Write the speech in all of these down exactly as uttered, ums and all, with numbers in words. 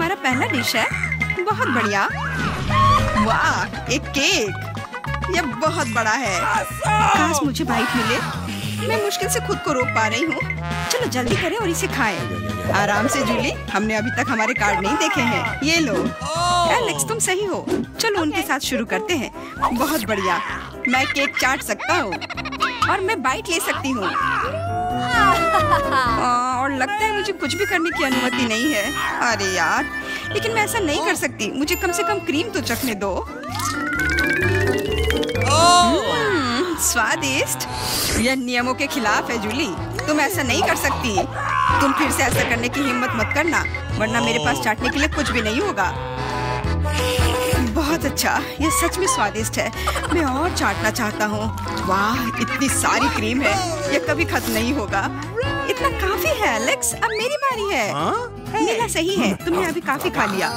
हमारा पहला डिश है। बहुत बढ़िया। वाह, एक केक। ये बहुत बड़ा है। काश मुझे बाइट मिले। मैं मुश्किल से खुद को रोक पा रही हूँ। चलो जल्दी करें और इसे खाएं। आराम से जूली, हमने अभी तक हमारे कार्ड नहीं देखे हैं। ये लो। एलेक्स, तुम सही हो। चलो उनके साथ शुरू करते हैं। बहुत बढ़िया। मैं केक चाट सकता हूँ और मैं बाइट ले सकती हूँ। और लगता है मुझे कुछ भी करने की अनुमति नहीं है। अरे यार, लेकिन मैं ऐसा नहीं कर सकती। मुझे कम से कम क्रीम तो चखने दो। हम्म, स्वादिष्ट। यह नियमों के खिलाफ है जूली। तुम ऐसा नहीं कर सकती। तुम फिर से ऐसा करने की हिम्मत मत करना, वरना मेरे पास चाटने के लिए कुछ भी नहीं होगा। बहुत अच्छा, यह सच में स्वादिष्ट है। मैं और चाटना चाहता हूँ। वाह, इतनी सारी क्रीम है। यह कभी खत्म नहीं होगा। इतना काफी है एलेक्स। अब मेरी बारी है। मेरा सही है, तुमने अभी काफी खा लिया।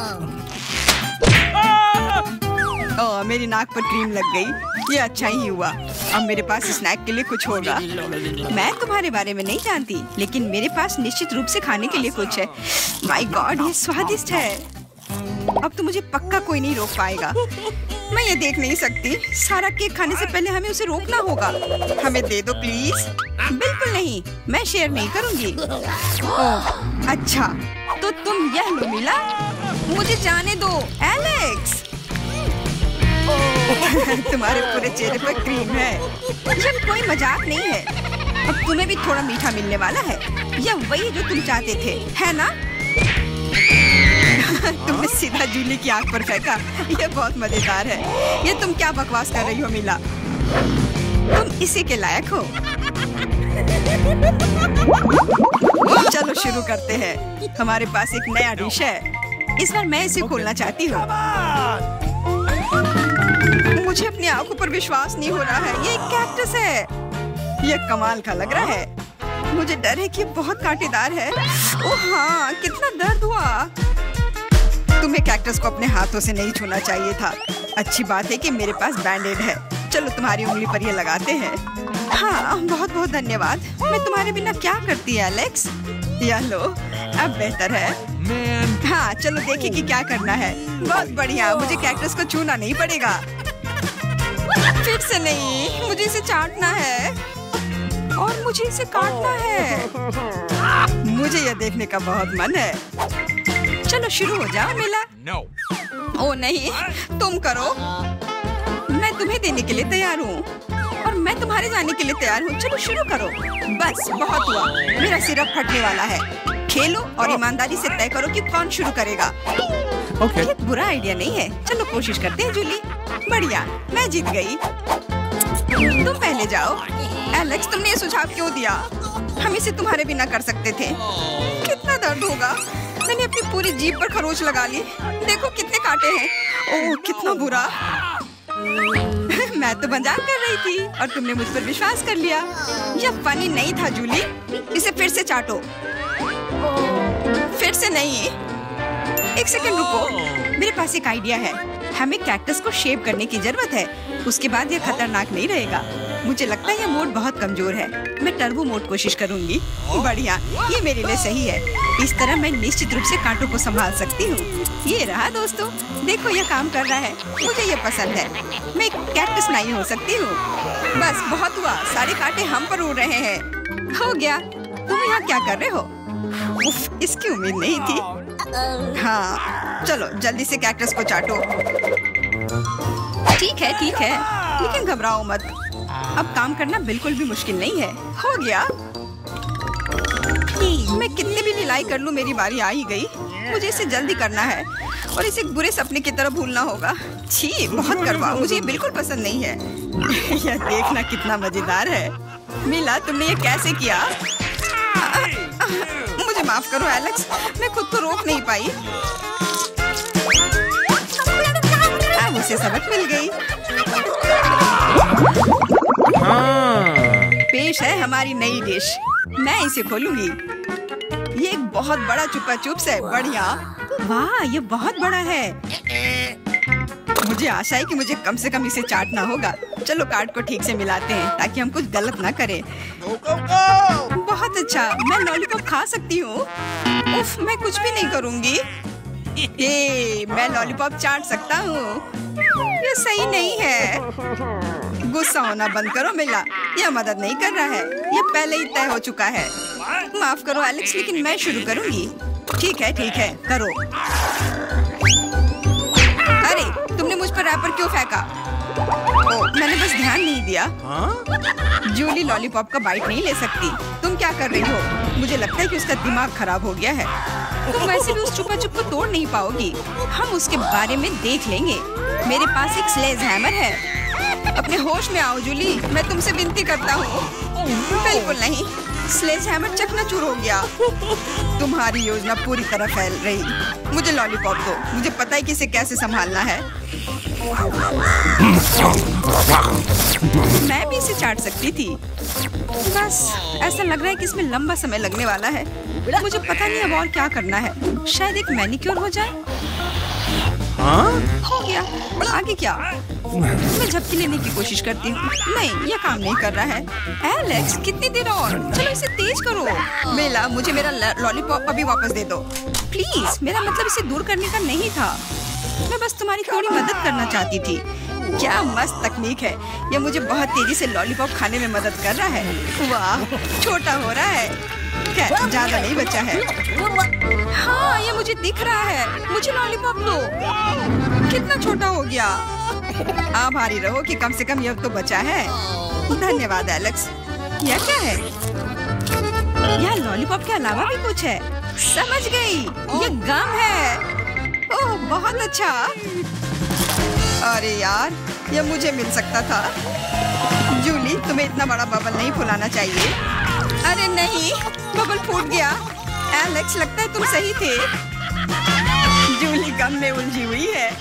ओह, मेरी नाक पर क्रीम लग गई। ये अच्छा ही हुआ। अब मेरे पास स्नैक के लिए कुछ होगा। मैं तुम्हारे बारे में नहीं जानती, लेकिन मेरे पास निश्चित रूप से खाने के लिए कुछ है। माय गॉड, ये स्वादिष्ट है। अब तो मुझे पक्का कोई नहीं रोक पाएगा। मैं ये देख नहीं सकती। सारा केक खाने से पहले हमें उसे रोकना होगा। हमें दे दो प्लीज। बिल्कुल नहीं, मैं शेयर नहीं करूंगी। ओह, अच्छा, तो तुम यह लो मिला। मुझे जाने दो एलेक्स। तुम्हारे पूरे चेहरे पर क्रीम है। यह कोई मजाक नहीं है। अब तुम्हें भी थोड़ा मीठा मिलने वाला है। यह वही जो तुम चाहते थे, है ना? तुमने सीधा जूली की आंख पर फेंका। यह बहुत मजेदार है। ये तुम क्या बकवास कर रही हो मिला? तुम इसी के लायक हो। चलो शुरू करते हैं। हमारे पास एक नया डिश है। इस बार मैं इसे खोलना चाहती हूँ। मुझे अपनी आंखों पर विश्वास नहीं हो रहा है। ये एक कैक्टस है। ये कमाल का लग रहा है। मुझे डर है कि ये बहुत कांटेदार है। ओह हाँ, कितना दर्द हुआ। तुम्हें कैक्टस को अपने हाथों से नहीं छूना चाहिए था। अच्छी बात है कि मेरे पास बैंडेड है। चलो तुम्हारी उंगली पर ये लगाते हैं। हाँ, बहुत बहुत धन्यवाद। मैं तुम्हारे बिना क्या करती है एलेक्स? यह लो, अब बेहतर है। हाँ, चलो देखिए कि क्या करना है। बहुत बढ़िया, मुझे कैक्टस को छूना नहीं पड़ेगा। फिर से नहीं, मुझे इसे चाटना है और मुझे इसे काटना है। मुझे यह देखने का बहुत मन है। चलो शुरू हो जाओ मिला। no. ओ नहीं, तुम करो। मैं तुम्हें देने के लिए तैयार हूँ और मैं तुम्हारे जाने के लिए तैयार हूँ। चलो शुरू करो। बस बहुत हुआ, मेरा सिरप फटने वाला है। खेलो और ईमानदारी से तय करो कि कौन शुरू करेगा। okay. ये बुरा आइडिया नहीं है। चलो कोशिश करते हैं जूली। बढ़िया, मैं जीत गई। तुम पहले जाओ। एलेक्स, तुमने ये सुझाव क्यों दिया? हम इसे तुम्हारे बिना कर सकते थे। कितना दर्द होगा। मैंने अपनी पूरी जीभ पर खरोच लगा ली। देखो कितने कांटे हैं। ओह, कितना बुरा। मैं तो मजाक कर रही थी और तुमने मुझ पर विश्वास कर लिया। यह फनी नहीं था जूली। इसे फिर से चाटो। फिर से नहीं। एक सेकंड रुको, मेरे पास एक आइडिया है। हमें कैक्टस को शेप करने की जरूरत है। उसके बाद यह खतरनाक नहीं रहेगा। मुझे लगता है यह मोड बहुत कमजोर है। मैं टर्बो मोड कोशिश करूंगी। बढ़िया, ये मेरे लिए सही है। इस तरह मैं निश्चित रूप से कांटों को संभाल सकती हूँ। ये रहा दोस्तों, देखो यह काम कर रहा है। मुझे यह पसंद है। मैं एक कैक्टस नहीं हो सकती हूँ। बस बहुत हुआ, सारे कांटे हम पर उड़ रहे हैं। हो गया। तुम यहाँ क्या कर रहे हो? उफ, इसकी उम्मीद नहीं थी। हाँ, चलो जल्दी से कैक्टस को चाटो। ठीक है ठीक है, लेकिन घबराओ मत। अब काम करना बिल्कुल भी मुश्किल नहीं है। हो गया। मैं कितने भी ढिलाई कर लूं, मेरी बारी आ ही गई। मुझे इसे जल्दी करना है और इसे एक बुरे सपने की तरह भूलना होगा। छी, बहुत कड़वा। मुझे ये बिल्कुल पसंद नहीं है। यह देखना कितना मजेदार है। मिला, तुमने ये कैसे किया? मुझे माफ करो एलेक्स, मैं खुद को रोक नहीं पाई। अब उसे सबक मिल गई। पेश है हमारी नई डिश। मैं इसे खोलूंगी। ये एक बहुत बड़ा चुपा चुप्स है। बढ़िया। वाह, ये बहुत बड़ा है। मुझे आशा है कि मुझे कम से कम इसे चाटना होगा। चलो कार्ड को ठीक से मिलाते हैं ताकि हम कुछ गलत ना करें। बहुत अच्छा, मैं लॉलीपॉप खा सकती हूँ। उफ, मैं कुछ भी नहीं करूँगी। ये मैं लॉलीपॉप चाट सकता हूँ। ये सही नहीं है। गुस्सा होना बंद करो मिला, यह मदद नहीं कर रहा है। यह पहले ही तय हो चुका है। माफ करो एलेक्स, लेकिन मैं शुरू करूँगी। ठीक है ठीक है, करो। अरे तुमने मुझ पर रैपर क्यों फेंका? ओ, मैंने बस ध्यान नहीं दिया। जूली लॉलीपॉप का बाइट नहीं ले सकती। तुम क्या कर रही हो? मुझे लगता है कि उसका दिमाग खराब हो गया है। तुम वैसे भी उस चुपा चुप को तोड़ नहीं पाओगी। हम उसके बारे में देख लेंगे। मेरे पास एक स्लेज हैमर है। अपने होश में आओ जूली, मैं तुमसे विनती करता हूँ। बिल्कुल नहीं, स्लेज हैमर चकनाचूर हो गया। तुम्हारी योजना पूरी तरह फैल रही। मुझे लॉलीपॉप दो, मुझे पता है कि इसे कैसे संभालना है। मैं भी इसे चाट सकती थी। बस ऐसा लग रहा है कि इसमें लंबा समय लगने वाला है। मुझे पता नहीं अब और क्या करना है। शायद एक मैनिक्योर हो जाए। हाँ? हो गया। आगे क्या? मैं झपकी लेने की कोशिश करती हूँ। नहीं, यह काम नहीं कर रहा है। एलेक्स, कितनी देर और? चलो इसे तेज करो। बेला, मुझे मेरा लॉलीपॉप अभी वापस दे दो प्लीज। मेरा मतलब इसे दूर करने का नहीं था। मैं बस तुम्हारी थोड़ी मदद करना चाहती थी। क्या मस्त तकनीक है। यह मुझे बहुत तेजी से लॉलीपॉप खाने में मदद कर रहा है। वाह, छोटा हो रहा है। क्या ज्यादा नहीं बचा है? हाँ, ये मुझे दिख रहा है। मुझे लॉलीपॉप दो। कितना छोटा हो गया। आभारी रहो कि कम से कम यह तो बचा है। धन्यवाद एलेक्स। यह क्या है? यह लॉलीपॉप के अलावा भी कुछ है। समझ गई, ये गम है। ओह, बहुत अच्छा। अरे यार, यह मुझे मिल सकता था। जूली, तुम्हें इतना बड़ा बबल नहीं फुलाना चाहिए। अरे नहीं, बबल फूट गया। एलेक्स, लगता है तुम सही थे। जूली गम में उलझी हुई है।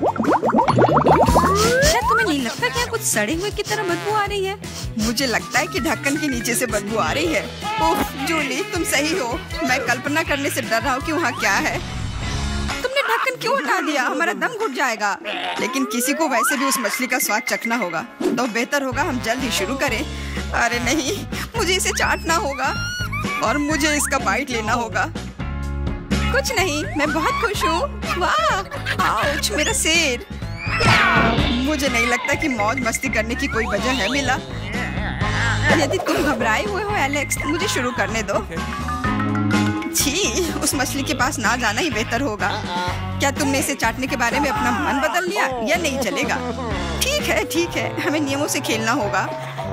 शायद तुम्हें नहीं लगता क्या कुछ सड़े हुए की तरह बदबू आ रही है? मुझे लगता है कि ढक्कन के नीचे से बदबू आ रही है। ओह जूली, तुम सही हो। मैं कल्पना करने से डर रहा हूँ कि वहाँ क्या है। तुमने ढक्कन क्यों हटा दिया? हमारा दम घुट जाएगा। लेकिन किसी को वैसे भी उस मछली का स्वाद चखना होगा, तो बेहतर होगा हम जल्द ही शुरू करें। अरे नहीं, मुझे इसे चाटना होगा और मुझे इसका बाइट लेना होगा। कुछ नहीं, मैं बहुत खुश हूँ। वाह, आउच, मेरा सिर। मुझे नहीं लगता कि मौज मस्ती करने की कोई वजह है मिला। यदि तुम घबराए हुए हो एलेक्स, मुझे शुरू करने दो। छी, उस मछली के पास ना जाना ही बेहतर होगा। क्या तुमने इसे चाटने के बारे में अपना मन बदल लिया? या नहीं चलेगा? ठीक है ठीक है, हमें नियमों से खेलना होगा।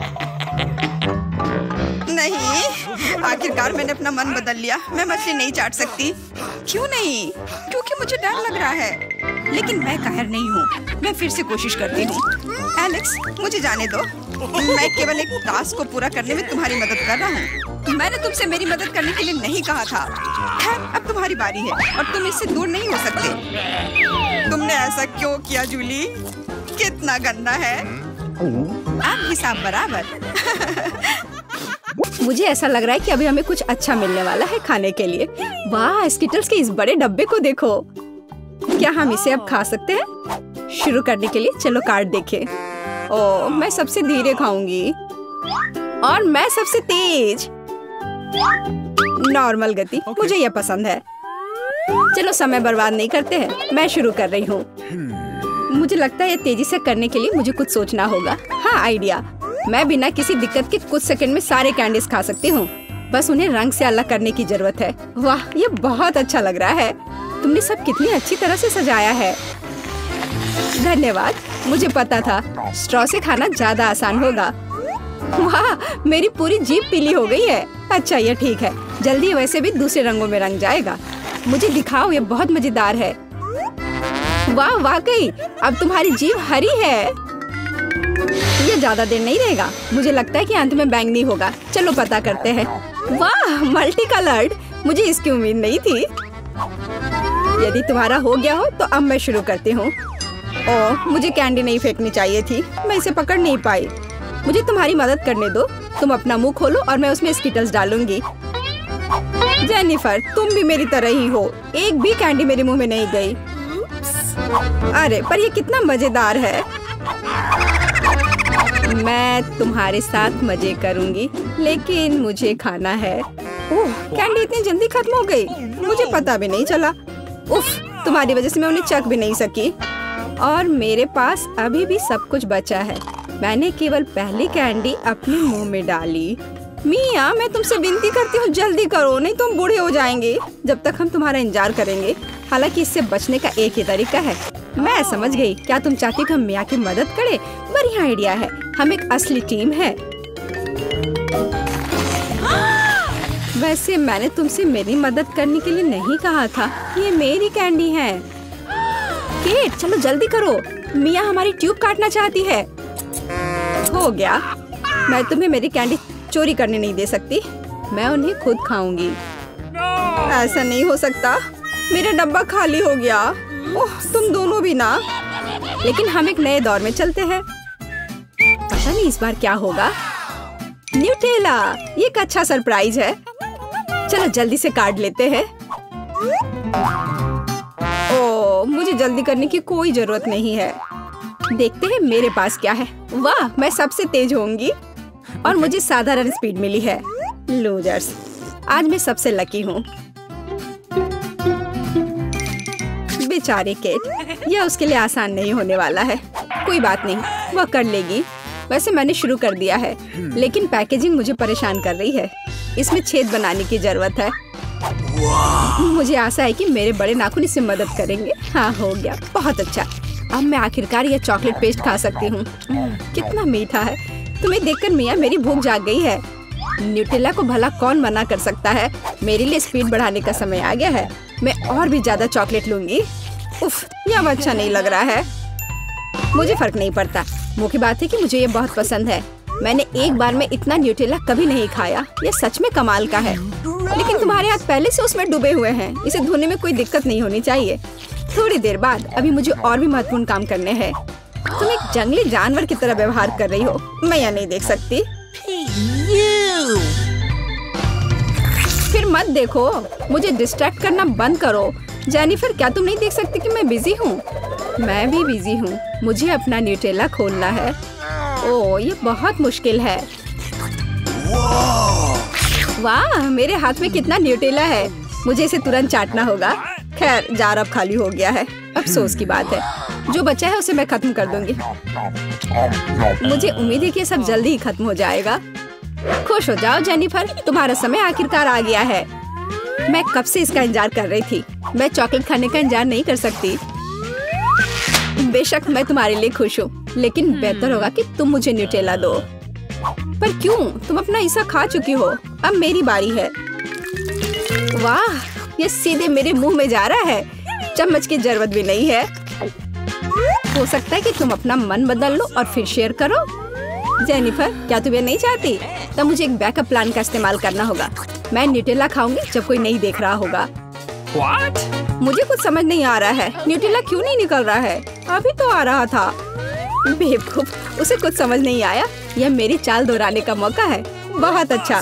नहीं, आखिरकार मैंने अपना मन बदल लिया। मैं मछली नहीं चाट सकती। क्यों नहीं? क्योंकि मुझे डर लग रहा है। लेकिन मैं कायर नहीं हूँ। मैं फिर से कोशिश करती हूँ। एलेक्स, मुझे जाने दो। मैं केवल एक टास्क को पूरा करने में तुम्हारी मदद कर रहा हूँ। मैंने तुमसे मेरी मदद करने के लिए नहीं कहा था। खैर, अब तुम्हारी बारी है और तुम इससे दूर नहीं हो सकते। तुमने ऐसा क्यों किया जूली? कितना गंदा है। अब हिसाब बराबर। मुझे ऐसा लग रहा है कि अभी हमें कुछ अच्छा मिलने वाला है खाने के लिए। वाह, स्किटल्स के इस बड़े डब्बे को देखो। क्या हम इसे अब खा सकते हैं? शुरू करने के लिए चलो कार्ड देखें। ओह, मैं सबसे धीरे खाऊंगी और मैं सबसे तेज। नॉर्मल गति, मुझे यह पसंद है। चलो समय बर्बाद नहीं करते हैं, मैं शुरू कर रही हूँ। मुझे लगता है ये तेजी से करने के लिए मुझे कुछ सोचना होगा। हाँ, आइडिया। मैं बिना किसी दिक्कत के कुछ सेकंड में सारे कैंडीज खा सकती हूँ। बस उन्हें रंग से अलग करने की जरूरत है। वाह, ये बहुत अच्छा लग रहा है। तुमने सब कितनी अच्छी तरह से सजाया है। धन्यवाद। मुझे पता था स्ट्रॉ से खाना ज्यादा आसान होगा। वाह, मेरी पूरी जीभ पीली हो गई है। अच्छा, ये ठीक है। जल्दी वैसे भी दूसरे रंगों में रंग जाएगा। मुझे दिखाओ, ये बहुत मजेदार है। वाह, वाकई अब तुम्हारी जीभ हरी है। ये ज्यादा देर नहीं रहेगा। मुझे लगता है कि अंत में बैंगनी होगा। चलो पता करते हैं। वाह, मल्टी कलर्ड। मुझे इसकी उम्मीद नहीं थी। यदि तुम्हारा हो गया हो तो अब मैं शुरू करती हूँ। ओह, मुझे कैंडी नहीं फेंकनी चाहिए थी। मैं इसे पकड़ नहीं पाई। मुझे तुम्हारी मदद करने दो। तुम अपना मुंह खोलो और मैं उसमें स्किटल्स डालूंगी। जेनिफर, तुम भी मेरी तरह ही हो। एक भी कैंडी मेरे मुंह में नहीं गई। अरे, पर ये कितना मजेदार है। मैं तुम्हारे साथ मजे करूंगी, लेकिन मुझे खाना है। ओह, कैंडी इतनी जल्दी खत्म हो गई। मुझे पता भी नहीं चला। उफ, तुम्हारी वजह से मैं उन्हें चख भी नहीं सकी। और मेरे पास अभी भी सब कुछ बचा है। मैंने केवल पहली कैंडी अपने मुंह में डाली। मिया, मैं तुमसे विनती करती हूँ, जल्दी करो, नहीं तो हम बूढ़े हो जाएंगे जब तक हम तुम्हारा इंतजार करेंगे। हालांकि इससे बचने का एक ही तरीका है। मैं समझ गई। क्या तुम चाहती हो हम मिया की मदद करें? बढ़िया आइडिया है। हम एक असली टीम है। वैसे मैंने तुमसे मेरी मदद करने के लिए नहीं कहा था। ये मेरी कैंडी है। केट, चलो जल्दी करो, मिया हमारी ट्यूब काटना चाहती है। हो गया। मैं तुम्हें मेरी कैंडी चोरी करने नहीं दे सकती। मैं उन्हें खुद खाऊंगी। ऐसा नहीं हो सकता, मेरा डब्बा खाली हो गया। ओह, तुम दोनों भी ना। लेकिन हम एक नए दौर में चलते हैं। पता नहीं इस बार क्या होगा। न्यूटेला, ये एक अच्छा सरप्राइज है। चलो जल्दी से काट लेते हैं। ओह, मुझे जल्दी करने की कोई जरूरत नहीं है। देखते हैं मेरे पास क्या है। वाह, मैं सबसे तेज होंगी और मुझे साधारण स्पीड मिली है। लूजर्स, आज मैं सबसे लकी हूँ। बेचारे केट, यह उसके लिए आसान नहीं होने वाला है। कोई बात नहीं, वह कर लेगी। वैसे मैंने शुरू कर दिया है, लेकिन पैकेजिंग मुझे परेशान कर रही है। इसमें छेद बनाने की जरूरत है। मुझे आशा है कि मेरे बड़े नाखून इससे मदद करेंगे। हाँ, हो गया, बहुत अच्छा। अब मैं आखिरकार यह चॉकलेट पेस्ट खा सकती हूँ। कितना मीठा है। तुम्हें देखकर मिया मेरी भूख जाग गई है। न्यूटेला को भला कौन मना कर सकता है। मेरे लिए स्पीड बढ़ाने का समय आ गया है। मैं और भी ज्यादा चॉकलेट लूंगी। उफ, यह अच्छा नहीं लग रहा है। मुझे फर्क नहीं पड़ता। मुख्य बात है कि मुझे ये बहुत पसंद है। मैंने एक बार में इतना न्यूटेला कभी नहीं खाया। यह सच में कमाल का है। लेकिन तुम्हारे हाथ पहले से उसमें डूबे हुए हैं। इसे धोने में कोई दिक्कत नहीं होनी चाहिए। थोड़ी देर बाद अभी मुझे और भी महत्वपूर्ण काम करने हैं। तुम एक जंगली जानवर की तरह व्यवहार कर रही हो। मैं यह नहीं देख सकती। फिर मत देखो, मुझे डिस्ट्रैक्ट करना बंद करो। जेनिफर, क्या तुम नहीं देख सकती कि मैं बिजी हूँ? मैं भी बिजी हूँ। मुझे अपना न्यूटेला खोलना है। ओह, ये बहुत मुश्किल है। वाह, मेरे हाथ में कितना न्यूटेला है। मुझे इसे तुरंत चाटना होगा। खैर, जार अब खाली हो गया है। अफसोस की बात है। जो बचा है उसे मैं खत्म कर दूंगी। मुझे उम्मीद है कि सब जल्दी ही खत्म हो जाएगा। खुश हो जाओ जेनिफर, तुम्हारा समय आखिरकार आ गया है। मैं कब से इसका इंतजार कर रही थी। मैं चॉकलेट खाने का इंतजार नहीं कर सकती। बेशक मैं तुम्हारे लिए खुश हूँ, लेकिन बेहतर होगा कि तुम मुझे न्यूटेला दो। पर क्यों? तुम अपना हिस्सा खा चुकी हो। अब मेरी बारी है। वाह, ये सीधे मेरे मुंह में जा रहा है। चम्मच की जरूरत भी नहीं है। हो सकता है कि तुम अपना मन बदल लो और फिर शेयर करो। जेनिफर, क्या तुम ये नहीं चाहती? तब मुझे एक बैकअप प्लान का इस्तेमाल करना होगा। मैं न्यूटेला खाऊंगी जब कोई नहीं देख रहा होगा। What? मुझे कुछ समझ नहीं आ रहा है। न्यूटेला क्यों नहीं निकल रहा है? अभी तो आ रहा था। बेवकूफ, उसे कुछ समझ नहीं आया। यह मेरी चाल दोहराने का मौका है। बहुत अच्छा।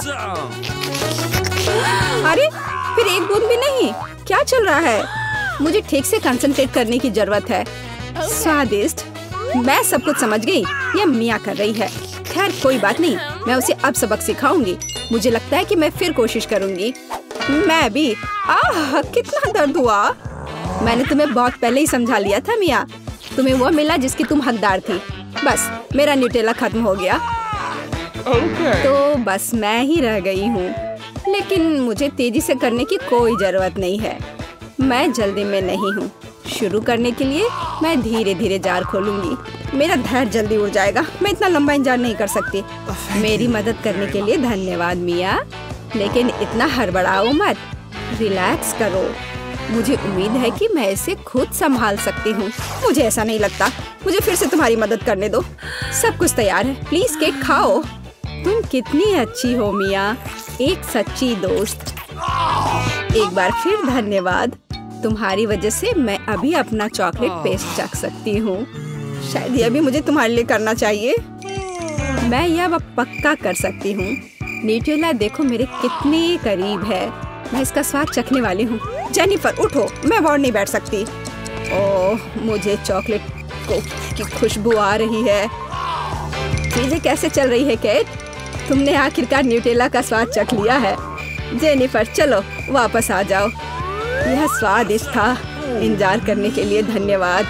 अरे, फिर एक बूंद भी नहीं। क्या चल रहा है? मुझे ठीक से कंसंट्रेट करने की जरूरत है। स्वादिष्ट। मैं सब कुछ समझ गई। यह मिया कर रही है। खैर, कोई बात नहीं। मैं उसे अब सबक सिखाऊंगी। मुझे लगता है कि मैं फिर कोशिश करूंगी। मैं भी। आह, कितना दर्द हुआ। मैंने तुम्हें बहुत पहले ही समझा लिया था मिया। तुम्हें वो मिला जिसकी तुम हकदार थी। बस, मेरा न्यूटेला खत्म हो गया। okay. तो बस मैं ही रह गई हूँ। लेकिन मुझे तेजी से करने की कोई जरूरत नहीं है। मैं जल्दी में नहीं हूँ। शुरू करने के लिए मैं धीरे धीरे जार खोलूंगी। मेरा धैर्य जल्दी उड़ जाएगा। मैं इतना लंबा इंतजार नहीं कर सकती। मेरी मदद करने के लिए धन्यवाद मिया, लेकिन इतना हड़बड़ाओ मत। रिलैक्स करो। मुझे उम्मीद है कि मैं इसे खुद संभाल सकती हूँ। मुझे ऐसा नहीं लगता। मुझे फिर से तुम्हारी मदद करने दो। सब कुछ तैयार है। प्लीज केक खाओ। तुम कितनी अच्छी हो मिया, एक सच्ची दोस्त। एक बार फिर धन्यवाद। तुम्हारी वजह से मैं अभी अपना चॉकलेट पेस्ट चख सकती हूँ। शायद यह भी मुझे तुम्हारे लिए करना चाहिए। मैं यह अब पक्का कर सकती हूँ। न्यूटेला देखो मेरे कितने करीब है। मैं इसका स्वाद चखने वाली हूँ। जेनिफर, उठो, मैं और नहीं बैठ सकती। ओह, मुझे चॉकलेट को की खुशबू आ रही है। चीजें कैसे चल रही है केट? तुमने आखिरकार न्यूटेला का स्वाद चख लिया है। जेनिफर, चलो वापस आ जाओ। यह स्वादिष्ट था। इंतजार करने के लिए धन्यवाद।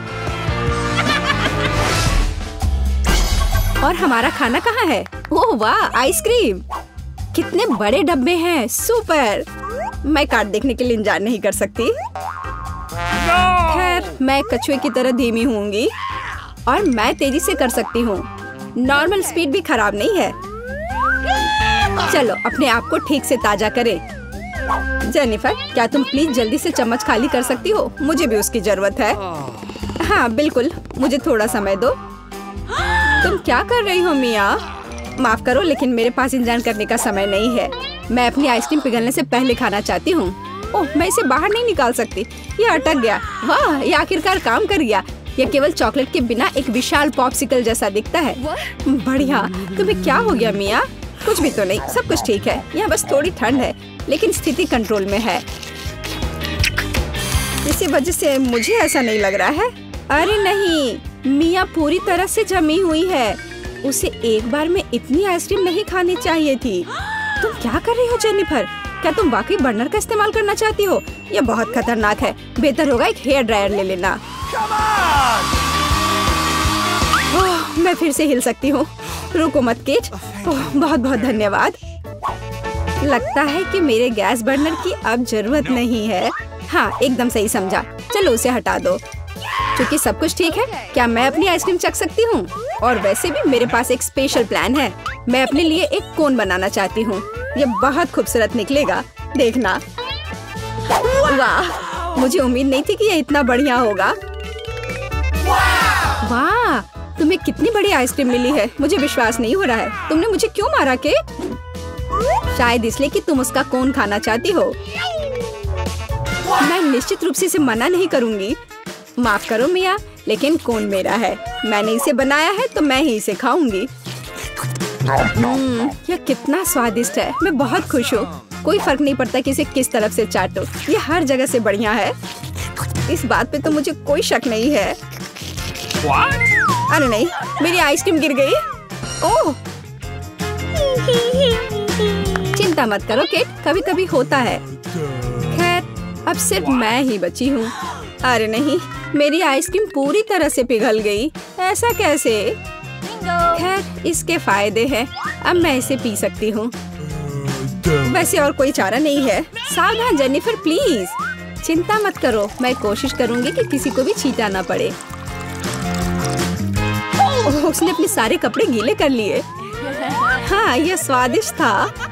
और हमारा खाना कहाँ है? ओह वाह, आइसक्रीम! कितने बड़े डब्बे हैं, सुपर! मैं कार्ड देखने के लिए इंतजार नहीं कर सकती। खैर, मैं कछुए की तरह धीमी होंगी और मैं तेजी से कर सकती हूँ। नॉर्मल स्पीड भी खराब नहीं है। चलो अपने आप को ठीक से ताजा करें। जेनिफर, क्या तुम प्लीज जल्दी से चम्मच खाली कर सकती हो? मुझे भी उसकी जरूरत है। हाँ बिल्कुल, मुझे थोड़ा समय दो। तुम क्या कर रही हो मिया? माफ करो, लेकिन मेरे पास इंतजार करने का समय नहीं है। मैं अपनी आइसक्रीम पिघलने से पहले खाना चाहती हूँ। ओह, मैं इसे बाहर नहीं निकाल सकती। ये अटक गया। वाह, ये आखिरकार काम कर गया। यह केवल चॉकलेट के बिना एक विशाल पॉप्सिकल जैसा दिखता है। बढ़िया। तुम्हें क्या हो गया मिया? कुछ भी तो नहीं, सब कुछ ठीक है। यहाँ बस थोड़ी ठंड है, लेकिन स्थिति कंट्रोल में है। इसी वजह से मुझे ऐसा नहीं लग रहा है। अरे नहीं, मिया पूरी तरह से जमी हुई है। उसे एक बार में इतनी आइसक्रीम नहीं खानी चाहिए थी। तुम क्या कर रही हो जेनिफर? क्या तुम वाकई बर्नर का इस्तेमाल करना चाहती हो? यह बहुत खतरनाक है। बेहतर होगा एक हेयर ड्रायर ले लेना। ओह, मैं फिर से हिल सकती हूँ। रुको मत केट। ओह, बहुत बहुत धन्यवाद। लगता है कि मेरे गैस बर्नर की अब जरूरत नहीं है। हाँ, एकदम सही समझा। चलो उसे हटा दो। क्योंकि सब कुछ ठीक है, क्या मैं अपनी आइसक्रीम चख सकती हूँ? और वैसे भी मेरे पास एक स्पेशल प्लान है। मैं अपने लिए एक कोन बनाना चाहती हूँ। ये बहुत खूबसूरत निकलेगा, देखना। वाह, मुझे उम्मीद नहीं थी कि ये इतना बढ़िया होगा। वाह, तुम्हें कितनी बड़ी आइसक्रीम मिली है। मुझे विश्वास नहीं हो रहा है। तुमने मुझे क्यों मारा के? शायद इसलिए कि तुम उसका कोन खाना चाहती हो। मैं निश्चित रूप से इसे मना नहीं करूंगी। माफ करो मिया, लेकिन कोन मेरा है। मैंने इसे बनाया है तो मैं ही इसे खाऊंगी। हम्म, यह कितना स्वादिष्ट है। मैं बहुत खुश हूँ। कोई फर्क नहीं पड़ता कि इसे किस तरफ से चाटो, ये हर जगह से बढ़िया है। इस बात पे तो मुझे कोई शक नहीं है। अरे नहीं, मेरी आइसक्रीम गिर गई। ओह, चिंता मत करो केट, कभी कभी होता है। खैर, अब सिर्फ मैं ही बची हूँ। अरे नहीं, मेरी आइसक्रीम पूरी तरह से पिघल गई। ऐसा कैसे? खैर, इसके फायदे हैं। अब मैं इसे पी सकती हूँ। वैसे और कोई चारा नहीं है। सावधान जेनिफर, प्लीज। चिंता मत करो, मैं कोशिश करूंगी कि किसी को भी छींटा ना पड़े। ओह, उसने अपने सारे कपड़े गीले कर लिए। हाँ, यह स्वादिष्ट था।